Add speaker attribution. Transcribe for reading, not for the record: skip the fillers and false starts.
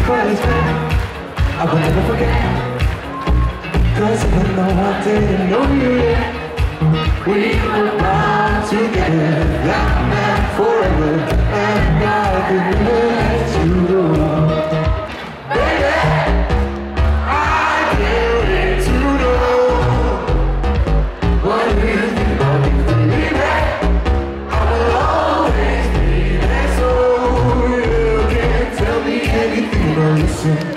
Speaker 1: But I will never forget. 'Cause even though I didn't know you yet, we were bound together, that man forever, and I couldn't let you go. Baby, I can't wait to know what you think about me, baby. I will always be there, so you can tell me anything or listen.